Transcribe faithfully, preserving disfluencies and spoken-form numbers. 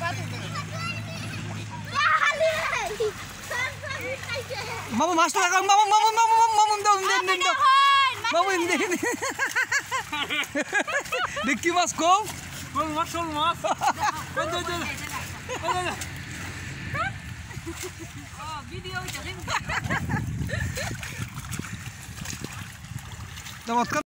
মামু মাছটা লাগাও মামু মামু মামু মামু দাও দেন দেন দাও মামু দেন দেখি মাছ কম কোন মাছ কোন মাছ কোন দে দে ও ভিডিও হইছে চমৎকার